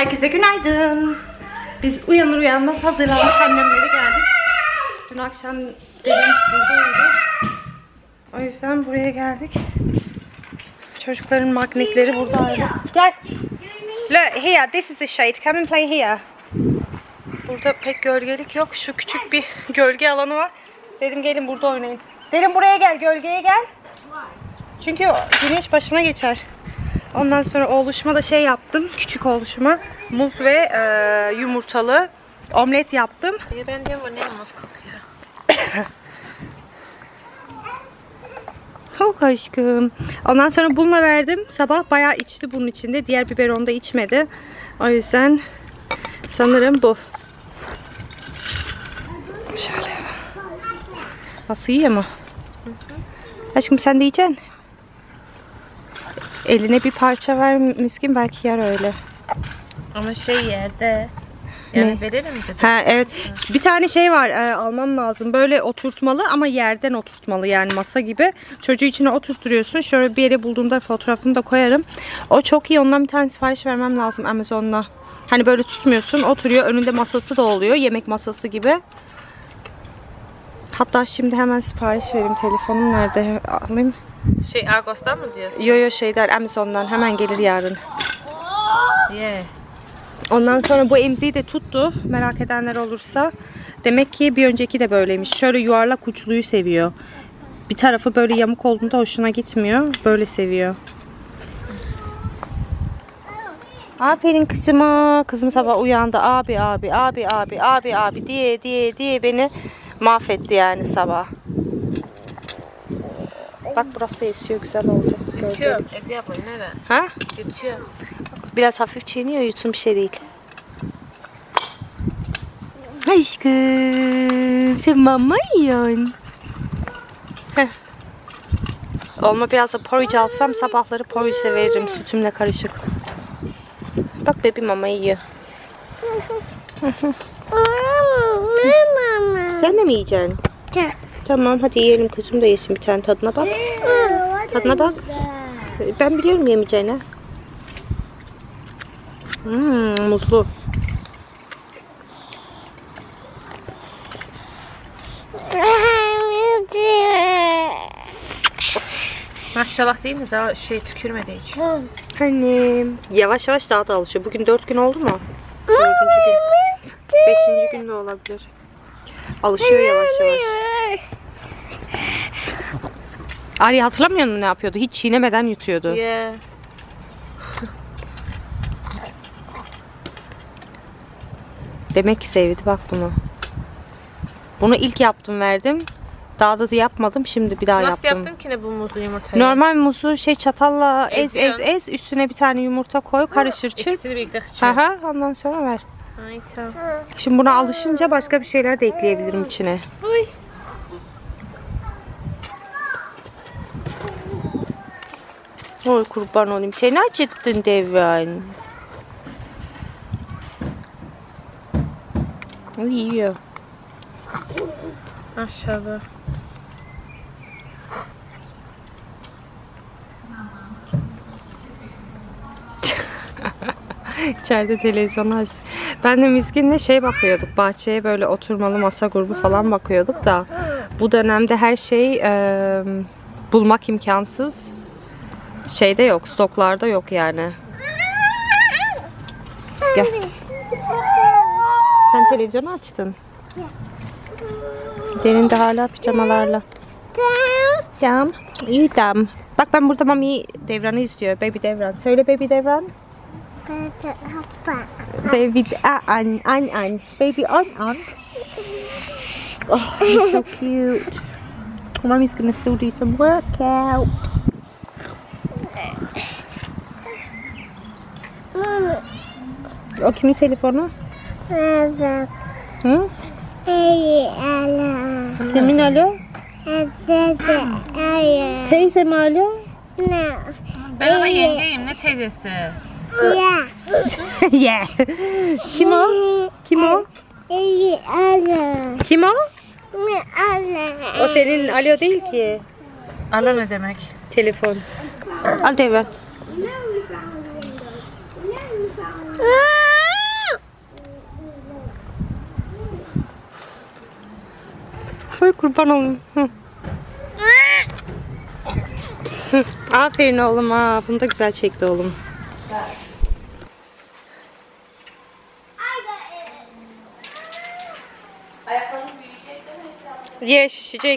Herkese günaydın. Biz uyanır uyanmaz hazırlandık, annemlere geldik. Dün akşam dedem buradaydı. O yüzden buraya geldik. Çocukların magnikleri buradaydı. Gel. Look here, this is the shade. Come and play here. Burada pek gölgelik yok. Şu küçük bir gölge alanı var. Dedim gelin burada oynayın. Dedim buraya gel, gölgeye gel. Çünkü güneş başına geçer. Ondan sonra oğluşuma da şey yaptım. Küçük oğluşuma muz ve yumurtalı omlet yaptım. Ben diyorum ne muz kokuyor. Çok aşkım. Ondan sonra bununla verdim. Sabah bayağı içti bunun içinde. Diğer biberonu da içmedi. O yüzden sanırım bu. Şöyle. Nasıl yiyor mu? Aşkım sen de yiyeceksin. Eline bir parça ver miskin, belki yer öyle. Ama şey yerde. Yani ne? Verelim dedim. Ha evet. Bir tane şey var, almam lazım. Böyle oturtmalı ama yerden oturtmalı, yani masa gibi. Çocuğu içine oturtturuyorsun. Şöyle bir yere bulduğumda fotoğrafını da koyarım. O çok iyi. Ondan bir tane sipariş vermem lazım Amazon'la. Hani böyle tutmuyorsun, oturuyor. Önünde masası da oluyor. Yemek masası gibi. Hatta şimdi hemen sipariş vereyim. Telefonum nerede? Alayım. Şey Argos'tan mı diyorsun? Yo şeyden, Amazon'dan. Hemen gelir yarın. Yeah. Ondan sonra bu emziği de tuttu. Merak edenler olursa. Demek ki bir önceki de böyleymiş. Şöyle yuvarlak uçluyu seviyor. Bir tarafı böyle yamuk olduğunda hoşuna gitmiyor. Böyle seviyor. Aferin kızıma. Kızım sabah uyandı. Abi diye beni mahvetti yani sabah. Bak burası esiyor, güzel oldu. Yutuyor. Ezi yapayım nere? Ha? Yutuyor. Biraz hafif çiğniyor, yutsun, bir şey değil. Aşkım sen mama yiyorsun. Olma biraz da porridge alsam, sabahları porridge veririm sütümle karışık. Bak bebi mama yiyor. Sen de mi yiyeceksin? Tamam hadi yiyelim, kızım da yesin bir tane, tadına bak. Tadına bak. Ben biliyorum yemeyeceğini. Muzlu. Maşallah değil mi? Daha şey tükürmedi hiç. Annem. Yavaş yavaş daha da alışıyor. Bugün 4 gün oldu mu? 4. gün. 5. gün de olabilir. Alışıyor yavaş yavaş. Arya hatırlamıyor musun ne yapıyordu? Hiç çiğnemeden yutuyordu. Yeah. Demek ki sevdi bak bunu. Bunu ilk yaptım, verdim. Daha da yapmadım. Şimdi bir daha Nasıl yaptım. yaptın ki ne bu muzlu yumurtayı? Normal muzu çatalla ez. Üstüne bir tane yumurta koy. Karıştır çırp. İkisini birlikte kıçıyor. Aha, ondan sonra ver. Ay tamam. Şimdi buna alışınca başka bir şeyler de ekleyebilirim içine. Uy. Oy kurban olayım. Seni acıttın Devran. O yiyor. Maşallah. İçeride televizyonu aç. Ben de miskinle şey bakıyorduk. Bahçeye böyle oturmalı masa grubu falan bakıyorduk da bu dönemde her şey bulmak imkansız. Şeyde yok, stoklarda yok yani. Gel. Sen televizyonu açtın. Derin de hala pijamalarla. Tamam. İyi tamam. Bak ben burada mami Devran'ı istiyor. Baby Devran. Söyle baby Devran. Baby an. Baby an. Oh, he's so cute. Mommy's gonna still do some workout. O kimin telefonu? Evet. Hı? Kimin alo? Teyze mi alo? Ben ama yengeyim, ne teyzesi? Yeah. Kim o? Kim o? Kim o? O senin alo değil ki. Alo ne demek? Telefon. Al Devran. Oy kurban olayım. Hı. Hı. Aferin oğlum. Aa, bunu da güzel çekti oğlum. Ye, şişecek.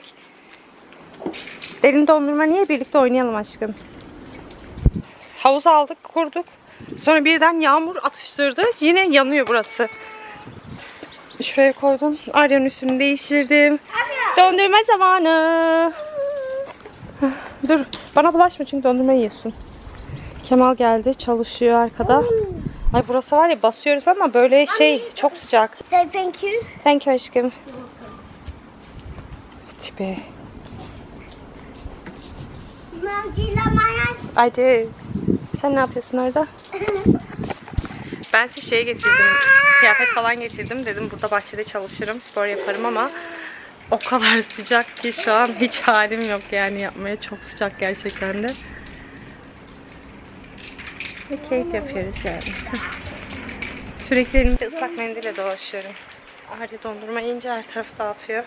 Derin dondurma niye, birlikte oynayalım aşkım. Havuz aldık, kurduk. Sonra birden yağmur atıştırdı. Yine yanıyor burası. Şuraya koydum. Arya'nın üstünü değiştirdim. Dondurma zamanı. Dur. Bana bulaşma çünkü dondurma yiyorsun. Kemal geldi. Çalışıyor arkada. Ay burası var ya, basıyoruz ama böyle şey çok sıcak. Say thank you. Thank you aşkım. Tipe. I do. Sen ne yapıyorsun orada? Ben size şey getirdim. Kıyafet falan getirdim. Dedim burada bahçede çalışırım, spor yaparım ama o kadar sıcak ki şu an hiç halim yok yani yapmaya. Çok sıcak gerçekten de. Ve keyif yapıyoruz yani. Sürekli elimde ıslak mendille dolaşıyorum. Arya dondurma yiyince her tarafı dağıtıyor.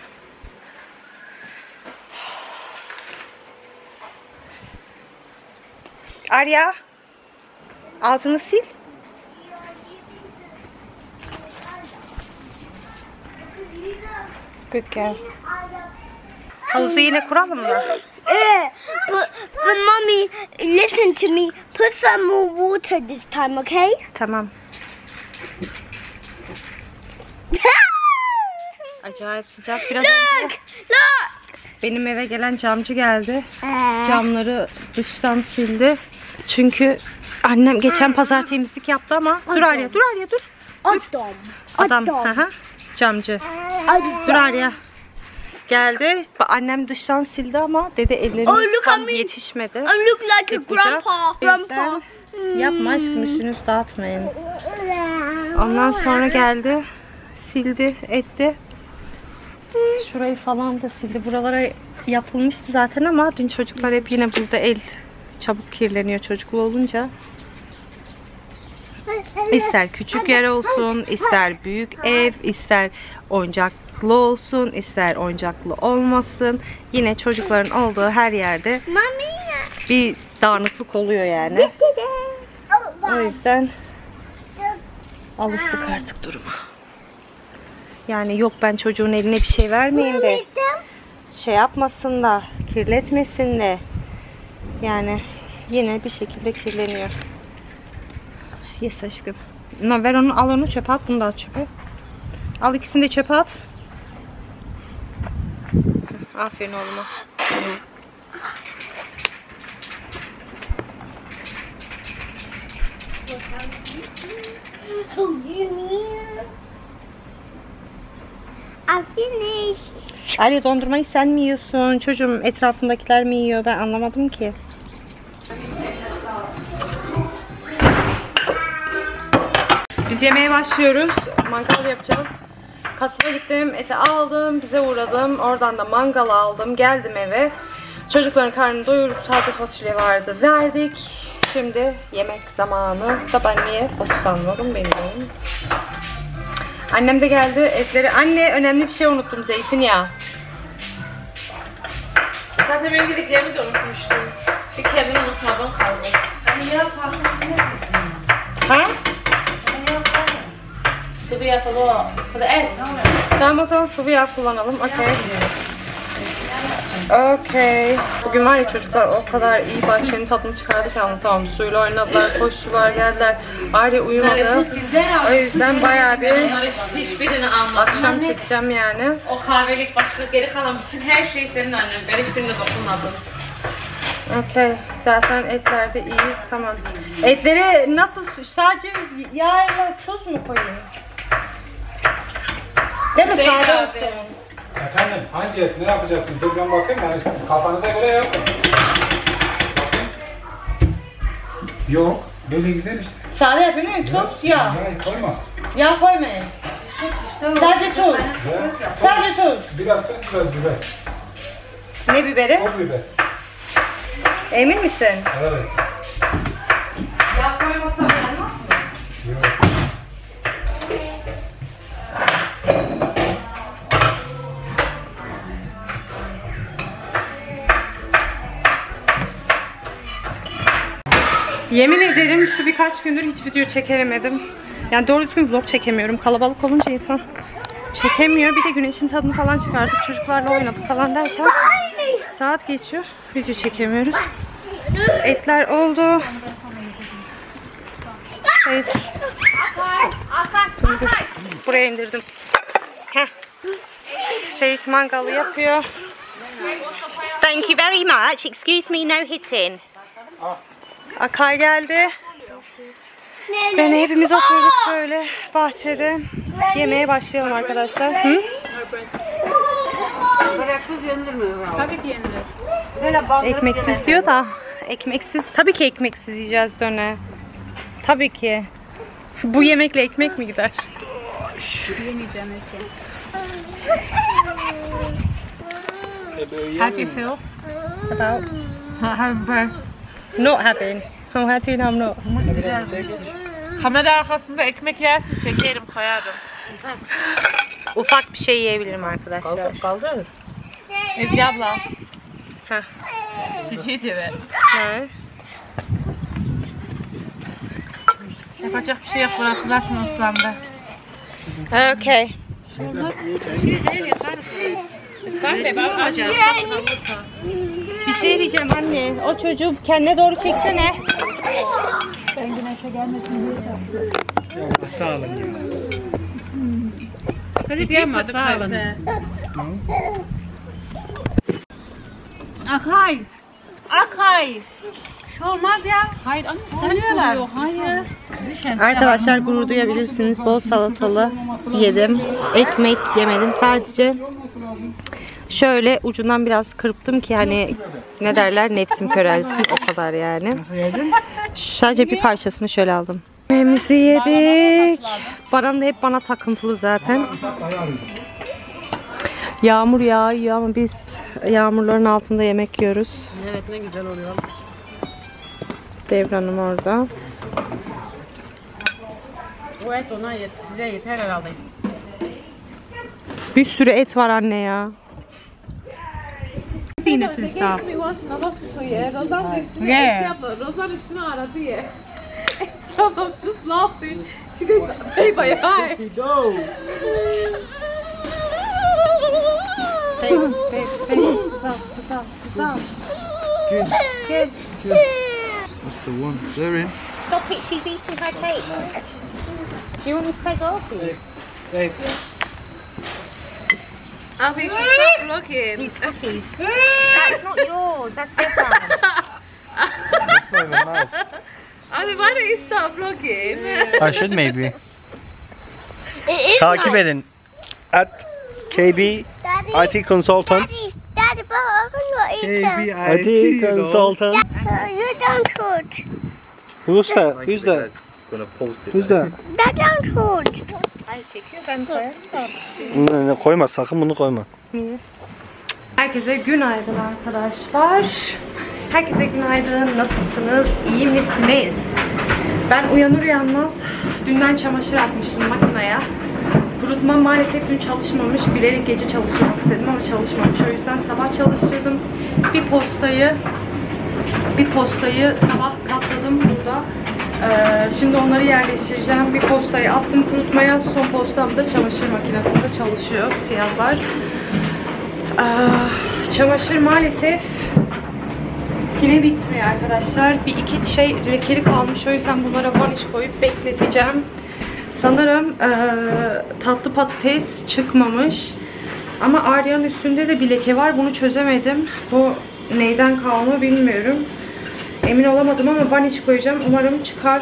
Arya, ağzını sil. Good girl. Havuzu yine kuralım mı? But mommy, listen to me. Put some more water this time, okay? Tamam. Acayip sıcak. Biraz önce Look! benim eve gelen camcı geldi. Camları dıştan sildi. Çünkü annem geçen pazar temizlik yaptı ama dur Arya, dur Arya, dur. Adam, haha, camcı. Dur Arya. Geldi. Annem dıştan sildi ama dedi evlerimiz tam yetişmedi. I look like a Yapacak. grandpa. Yapma aşkım, üstünüzü dağıtmayın. Ondan sonra geldi. Sildi, etti. Şurayı falan da sildi. Buralara yapılmıştı zaten ama dün çocuklar hep yine burada çabuk kirleniyor çocuklu olunca. İster küçük yer olsun, ister büyük ev, ister oyuncaklı olsun, ister oyuncaklı olmasın. Yine çocukların olduğu her yerde bir dağınıklık oluyor yani. O yüzden alıştık artık duruma. Yani yok ben çocuğun eline bir şey vermeyeyim de şey yapmasın da, kirletmesin de. Yani yine bir şekilde kirleniyor. Yes aşkım. Ver onu, al onu çöpe at, bunu da at çöpe. Al ikisini de çöpe at. Aferin oğluma. I'm finished. Arya dondurmayı sen mi yiyorsun? Çocuğum etrafındakiler mi yiyor? Ben anlamadım ki. Biz yemeğe başlıyoruz. Mangal yapacağız. Kasaba gittim, eti aldım, bize uğradım. Oradan da mangal aldım, geldim eve. Çocukların karnını doyurup taze fasulye vardı, verdik. Şimdi yemek zamanı. Da ben niye fokus anladım bilmiyorum. Annem de geldi, etleri. Anne, önemli bir şey unuttum, zeytinyağı. Zaten benim gideceğimi de unutmuştum. Bir kendini unutmadan kaldı. Sen yapalım. Ha? Sıvı yapalım. Bu da et. Tamam, o zaman sıvı yağ kullanalım. Okey. Okey. Bugün var ya çocuklar o kadar iyi bahçenin tadını çıkardı ki anlatamam. Suyla oynadılar, koştular, geldiler. Arya uyumadı. O yüzden bayağı bir hiçbirini anlamadım. akşam çekeceğim yani. O kahvelik başka geri kalan bütün her şey senin annen. Ben hiçbirine dokunmadım. Okey. Zaten etler de iyi. Tamam. Etleri nasıl? Sadece yağla tuz mu koyayım? Değil mi? Zeynep Sade abi. olsun. Efendim hangi et, ne yapacaksın? Dur ben bakayım, yani kafanıza göre yapın. Yok, böyle güzel işte. Sade yapayım mı? Tuz, yağ. Ya koyma. Yağ koymayın. Sadece tuz. Ya, Sadece tuz. biraz tuz, biraz biber. Ne biberi? Pul biber. Emin misin? Evet. Yağ koymazsan olmaz mı? Yok. ederim şu birkaç gündür hiç video çekemedim. Yani doğru düzgün vlog çekemiyorum. Kalabalık olunca insan çekemiyor. Bir de güneşin tadını falan çıkardık. Çocuklarla oynadık falan derken saat geçiyor. Video çekemiyoruz. Etler oldu. Hayır. Buraya indirdim. Heh. Seyit mangalı yapıyor. Thank you very much. Excuse me, no hitting. Akay geldi. Ben hepimiz oturduk şöyle bahçede. Yemeğe başlayalım arkadaşlar. Hı? Tabii ki yenilir. Ekmeksiz diyor da. Ekmeksiz. Tabii ki ekmeksiz yiyeceğiz döne. Tabii ki. Bu yemekle ekmek mi gider? Yemeyeceğim ekmek. How do you feel? About How not having. Oh, how do you know I'm not? Kamera arkasında ekmek yersin, çekerim, koyarım. Ufak bir şey yiyebilirim arkadaşlar. Kaldır. Ezgi abla. Heh. Küçüğü ver. Ne? Yapacak bir şey yok, burası zaten ıslandı. Okay. Sen de ben alacağım. Bir şey diyeceğim anne. O çocuğu kendine doğru çeksene. Sağ olun ya. Hadi yapmadım. Sağ olun. Akay. Akay. Şu olmaz ya. Hayır anne sanıyorlar. Hayır. Arkadaşlar gurur duyabilirsiniz. Bol salatalı yedim. Ekmek yemedim. Sadece şöyle ucundan biraz kırptım ki hani ne derler nefsim körelsin. O kadar yani. Sadece bir parçasını şöyle aldım. Yemeğimizi yedik. Baran da hep bana takıntılı zaten. Yağmur yağıyor ama biz yağmurların altında yemek yiyoruz. Evet ne güzel oluyor. Devranım orada. Bu et ona size yeter herhalde. Bir sürü et var anne ya. Sinirsin sağ. Yeah. Rozan üstüne aradı ya. Tamam just laughing. She goes, hey bye hi. That's the one. They're in. Stop it, she's eating her cake. Do you want me to take off you? Abi you should stop vlogging. These cookies. That's not yours, that's Devran's. That's not even nice. Abi why don't you stop vlogging? I should maybe. It is Takip nice. edin. At KB Daddy, IT Consultants. Daddy, but I'm not eating. IT Consultants. You don't touch. Who's that? Who's that? Who's that? That don't touch. Hayır çekiyor ben koyarım. Ne, koyma sakın bunu koyma. Herkese günaydın arkadaşlar. Herkese günaydın. Nasılsınız? İyi misiniz? Ben uyanır uyanmaz dünden çamaşır atmışım makineye. Kurutmam maalesef dün çalışmamış. Bilerek gece çalışmak istedim ama çalışmamış. O yüzden sabah çalıştırdım. Bir postayı sabah katladım burada. Şimdi onları yerleştireceğim. Bir postayı attım kurutmaya. Son postam da çamaşır makinesinde çalışıyor. Siyahlar. Çamaşır maalesef yine bitmiyor arkadaşlar. Bir iki şey lekeli kalmış. O yüzden bunlara vaniş koyup bekleteceğim. Sanırım tatlı patates çıkmamış. Ama Arya'nın üstünde de bir leke var. Bunu çözemedim. Bu neyden kalma bilmiyorum. Emin olamadım ama vaniş koyacağım. Umarım çıkar.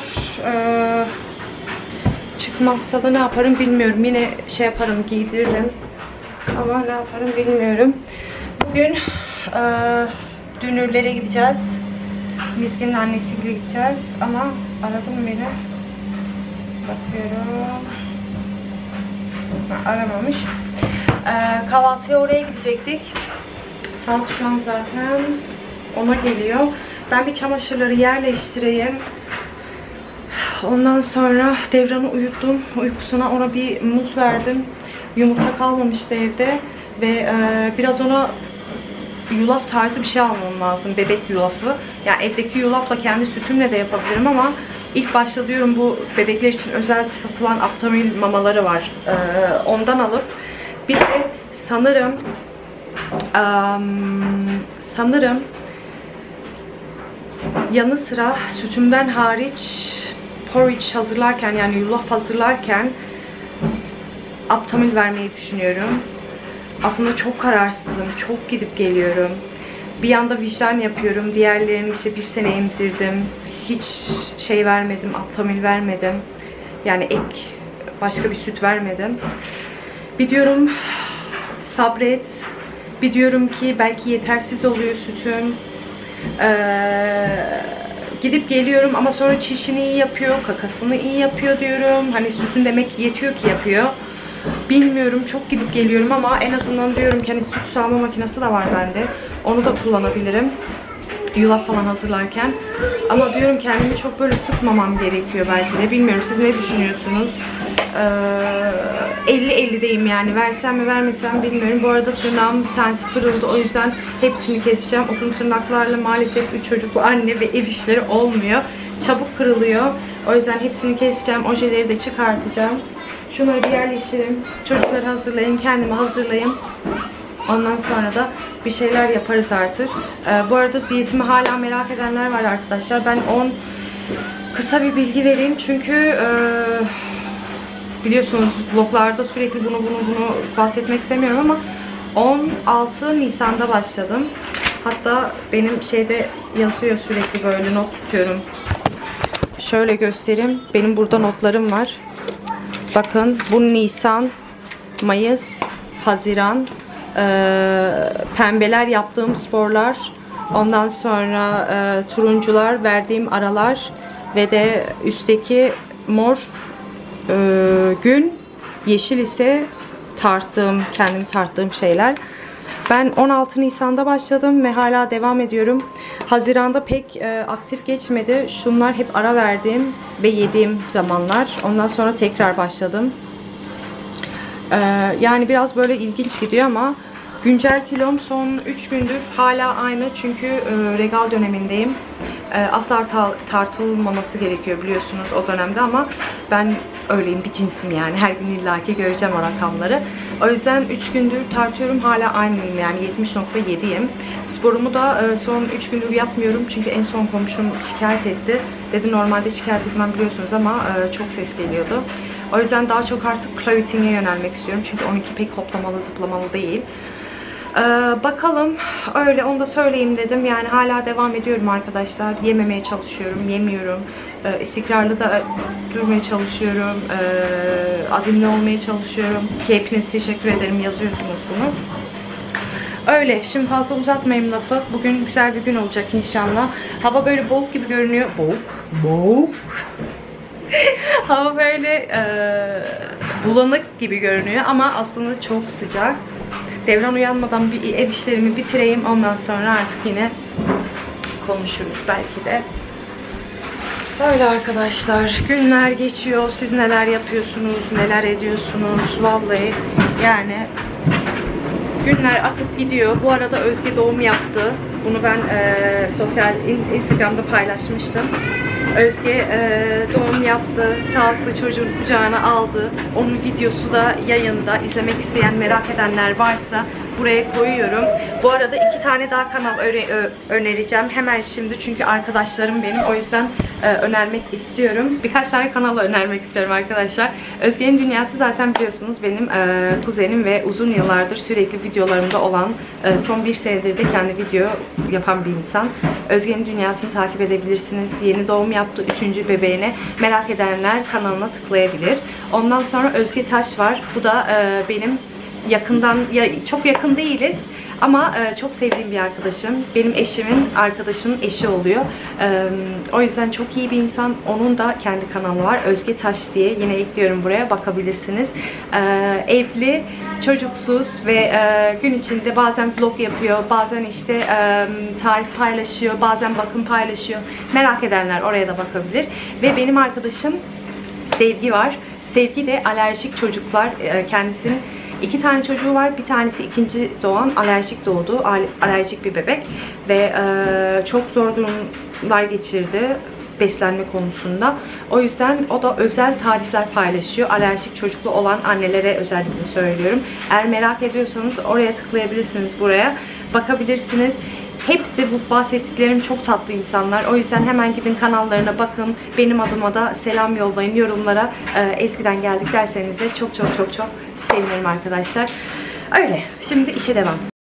Çıkmazsa da ne yaparım bilmiyorum. Yine şey yaparım, giydiririm. Ama ne yaparım bilmiyorum. Bugün dünürlere gideceğiz. Mizgin'in annesiyle gideceğiz. Ama aradım beni. Bakıyorum. Aramamış. Kahvaltıya oraya gidecektik. Saat şu an zaten 10'a geliyor. Ben bir çamaşırları yerleştireyim. Ondan sonra Devran'ı uyuttum. Uykusuna ona bir muz verdim. Yumurta kalmamıştı evde. Ve biraz ona yulaf tarzı bir şey almam lazım. Bebek yulafı. Yani evdeki yulafla kendi sütümle de yapabilirim ama ilk başta diyorum bu bebekler için özel satılan Aptamil mamaları var. Ondan alıp bir de sanırım yanı sıra sütümden hariç porridge hazırlarken, yani yulaf hazırlarken Aptamil vermeyi düşünüyorum. Aslında çok kararsızım. Çok gidip geliyorum. Bir yanda vicdan yapıyorum. Diğerlerini işte bir sene emzirdim. Hiç şey vermedim. Aptamil vermedim. Yani ek başka bir süt vermedim. Bir diyorum sabret. Bir diyorum ki belki yetersiz oluyor sütüm. Gidip geliyorum ama sonra çişini iyi yapıyor, kakasını iyi yapıyor diyorum. Hani sütün demek yetiyor ki yapıyor. Bilmiyorum, çok gidip geliyorum ama en azından diyorum ki hani süt sağma makinesi de var bende. Onu da kullanabilirim. Yulaf falan hazırlarken. Ama diyorum kendimi çok böyle sıkmamam gerekiyor belki de. Bilmiyorum, siz ne düşünüyorsunuz? 50-50'deyim yani. Versem mi vermesem bilmiyorum. Bu arada tırnağım bir tanesi kırıldı. O yüzden hepsini keseceğim. Uzun tırnaklarla maalesef 3 çocuklu anne ve ev işleri olmuyor. Çabuk kırılıyor. O yüzden hepsini keseceğim. Ojeleri de çıkartacağım. Şunları bir yerleştireyim. Çocukları hazırlayayım. Kendimi hazırlayayım. Ondan sonra da bir şeyler yaparız artık. Bu arada diyetimi hala merak edenler var arkadaşlar. Ben kısa bir bilgi vereyim. Çünkü biliyorsunuz vloglarda sürekli bunu bahsetmek istemiyorum ama 16 Nisan'da başladım. Hatta benim şeyde yazıyor, sürekli böyle not tutuyorum. Şöyle göstereyim. Benim burada notlarım var. Bakın bu Nisan, Mayıs, Haziran, pembeler yaptığım sporlar, ondan sonra turuncular verdiğim aralar ve de üstteki mor gün, yeşil ise kendim tarttığım şeyler. Ben 16 Nisan'da başladım ve hala devam ediyorum. Haziran'da pek aktif geçmedi. Şunlar hep ara verdiğim ve yediğim zamanlar. Ondan sonra tekrar başladım. Yani biraz böyle ilginç gidiyor ama güncel kilom son 3 gündür hala aynı. Çünkü regal dönemindeyim. Asla tartılmaması gerekiyor biliyorsunuz o dönemde ama ben öyleyim, bir cinsim yani. Her gün illaki göreceğim o rakamları. O yüzden 3 gündür tartıyorum, hala aynıyım yani 70.7'yim. Sporumu da son 3 gündür yapmıyorum çünkü en son komşum şikayet etti. Dedi normalde şikayet etmem biliyorsunuz ama çok ses geliyordu. O yüzden daha çok artık clothing'e yönelmek istiyorum çünkü 12 pek hoplamalı zıplamalı değil. Bakalım, öyle onu da söyleyeyim dedim. Yani hala devam ediyorum arkadaşlar. Yememeye çalışıyorum, yemiyorum. İstikrarlı da durmaya çalışıyorum. Azimli olmaya çalışıyorum. Ki hepiniz teşekkür ederim, yazıyorsunuz bunu. Öyle, şimdi fazla uzatmayayım lafı. Bugün güzel bir gün olacak inşallah. Hava böyle boğuk gibi görünüyor. Boğuk. Hava böyle bulanık gibi görünüyor ama aslında çok sıcak. Devran uyanmadan bir ev işlerimi bitireyim. Ondan sonra artık yine konuşuruz belki de. Böyle arkadaşlar. Günler geçiyor. Siz neler yapıyorsunuz? Neler ediyorsunuz? Vallahi yani günler akıp gidiyor. Bu arada Özge doğum yaptı. Bunu ben sosyal Instagram'da paylaşmıştım. Özge doğum yaptı. Sağlıklı çocuğun kucağına aldı. Onun videosu da yayında. İzlemek isteyen, merak edenler varsa buraya koyuyorum. Bu arada 2 tane daha kanal önereceğim. Hemen şimdi çünkü arkadaşlarım benim. O yüzden önermek istiyorum. Birkaç tane kanal önermek istiyorum arkadaşlar. Özge'nin Dünyası zaten biliyorsunuz benim kuzenim ve uzun yıllardır sürekli videolarımda olan, son 1 senedir de kendi video yapan bir insan. Özge'nin Dünyası'nı takip edebilirsiniz. Yeni doğum yaptı 3. bebeğine. Merak edenler kanalına tıklayabilir. Ondan sonra Özge Taş var. Bu da benim yakından, çok yakın değiliz ama çok sevdiğim bir arkadaşım. Benim eşimin arkadaşının eşi oluyor. O yüzden çok iyi bir insan. Onun da kendi kanalı var. Özge Taş diye. Yine ekliyorum buraya. Bakabilirsiniz. Evli, çocuksuz ve gün içinde bazen vlog yapıyor. Bazen işte tarif paylaşıyor. Bazen bakım paylaşıyor. Merak edenler oraya da bakabilir. Ve benim arkadaşım Sevgi var. Sevgi de alerjik çocuklar. Kendisinin 2 tane çocuğu var. Bir tanesi ikinci doğan, alerjik doğdu. Alerjik bir bebek. Ve çok zor durumlar geçirdi beslenme konusunda. O yüzden o da özel tarifler paylaşıyor. Alerjik çocuklu olan annelere özellikle söylüyorum. Eğer merak ediyorsanız oraya tıklayabilirsiniz, buraya bakabilirsiniz. Hepsi bu bahsettiklerim çok tatlı insanlar. O yüzden hemen gidin kanallarına bakın. Benim adıma da selam yollayın yorumlara. Eskiden geldik derseniz de çok sevinirim arkadaşlar. Öyle. Şimdi işe devam.